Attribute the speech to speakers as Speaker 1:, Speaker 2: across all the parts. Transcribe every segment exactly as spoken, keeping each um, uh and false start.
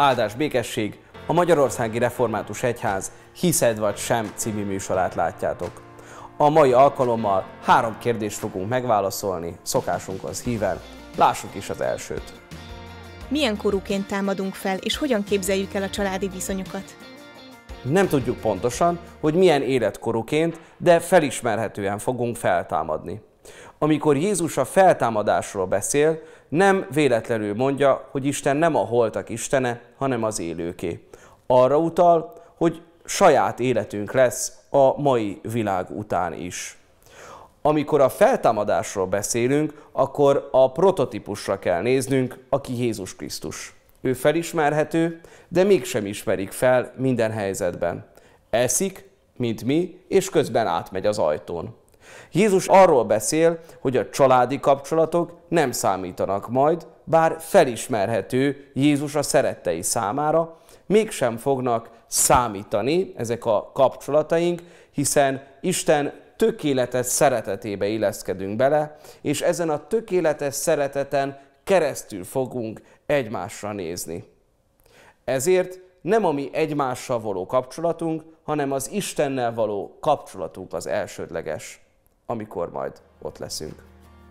Speaker 1: Áldás békesség, a Magyarországi Református Egyház Hiszed vagy sem című műsorát látjátok. A mai alkalommal három kérdést fogunk megválaszolni, szokásunkhoz híven. Lássuk is az elsőt.
Speaker 2: Milyen korúként támadunk fel, és hogyan képzeljük el a családi viszonyokat?
Speaker 1: Nem tudjuk pontosan, hogy milyen életkorúként, de felismerhetően fogunk feltámadni. Amikor Jézus a feltámadásról beszél, nem véletlenül mondja, hogy Isten nem a holtak istene, hanem az élőké. Arra utal, hogy saját életünk lesz a mai világ után is. Amikor a feltámadásról beszélünk, akkor a prototípusra kell néznünk, aki Jézus Krisztus. Ő felismerhető, de mégsem ismerik fel minden helyzetben. Eszik, mint mi, és közben átmegy az ajtón. Jézus arról beszél, hogy a családi kapcsolatok nem számítanak majd, bár felismerhető Jézus a szerettei számára, mégsem fognak számítani ezek a kapcsolataink, hiszen Isten tökéletes szeretetébe illeszkedünk bele, és ezen a tökéletes szereteten keresztül fogunk egymásra nézni. Ezért nem a mi egymással való kapcsolatunk, hanem az Istennel való kapcsolatunk az elsődleges, amikor majd ott leszünk.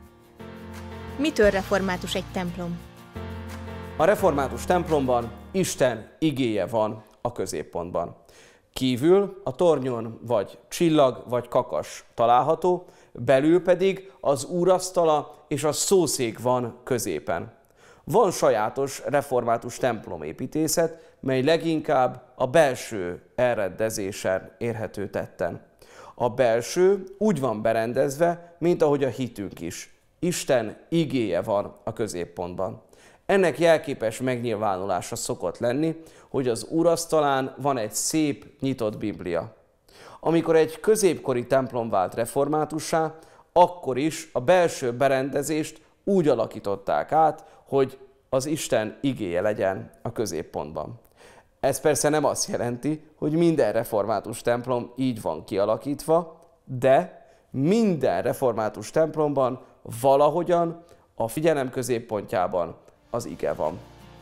Speaker 2: Mitől református egy templom?
Speaker 1: A református templomban Isten igéje van a középpontban. Kívül a tornyon vagy csillag vagy kakas található, belül pedig az úrasztala és a szószék van középen. Van sajátos református templomépítészet, mely leginkább a belső elrendezésen érhető tetten. A belső úgy van berendezve, mint ahogy a hitünk is. Isten igéje van a középpontban. Ennek jelképes megnyilvánulása szokott lenni, hogy az úrasztalán van egy szép, nyitott Biblia. Amikor egy középkori templom vált reformátussá, akkor is a belső berendezést úgy alakították át, hogy az Isten igéje legyen a középpontban. Ez persze nem azt jelenti, hogy minden református templom így van kialakítva, de minden református templomban valahogyan a figyelem középpontjában az ige van.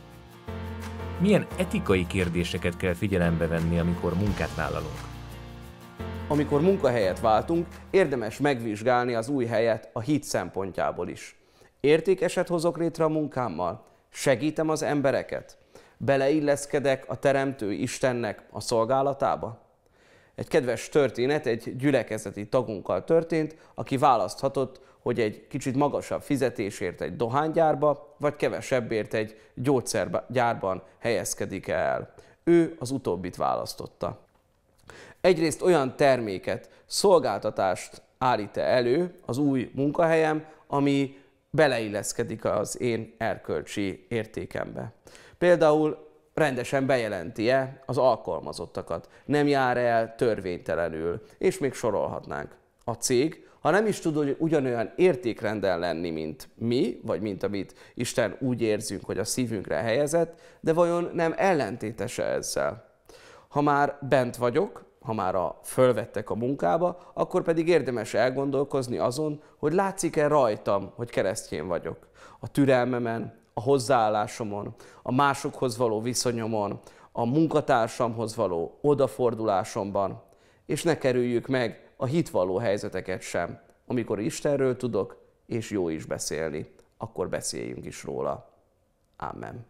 Speaker 3: Milyen etikai kérdéseket kell figyelembe venni, amikor munkát vállalunk?
Speaker 1: Amikor munkahelyet váltunk, érdemes megvizsgálni az új helyet a hit szempontjából is. Értékeset hozok létre a munkámmal? Segítem az embereket? Beleilleszkedek a Teremtő Istennek a szolgálatába? Egy kedves történet egy gyülekezeti tagunkkal történt, aki választhatott, hogy egy kicsit magasabb fizetésért egy dohánygyárba, vagy kevesebbért egy gyógyszergyárban helyezkedik el. Ő az utóbbit választotta. Egyrészt olyan terméket, szolgáltatást állít elő az új munkahelyem, ami beleilleszkedik az én erkölcsi értékembe. Például rendesen bejelenti-e az alkalmazottakat, nem jár el törvénytelenül, és még sorolhatnánk. A cég, ha nem is tud ugyanolyan értékrenden lenni, mint mi, vagy mint amit Isten úgy érzünk, hogy a szívünkre helyezett, de vajon nem ellentétes-e ezzel? Ha már bent vagyok, ha már a fölvettek a munkába, akkor pedig érdemes elgondolkozni azon, hogy látszik-e rajtam, hogy keresztény vagyok. A türelmemen, a hozzáállásomon, a másokhoz való viszonyomon, a munkatársamhoz való odafordulásomban, és ne kerüljük meg a hitvalló helyzeteket sem. Amikor Istenről tudok, és jó is beszélni, akkor beszéljünk is róla. Ámen.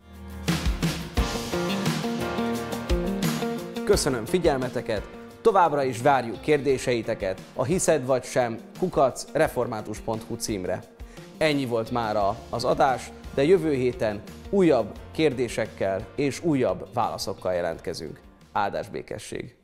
Speaker 1: Köszönöm figyelmeteket, továbbra is várjuk kérdéseiteket a hiszed vagy sem kukac református pont hu címre. Ennyi volt mára az adás, de jövő héten újabb kérdésekkel és újabb válaszokkal jelentkezünk. Áldás békesség!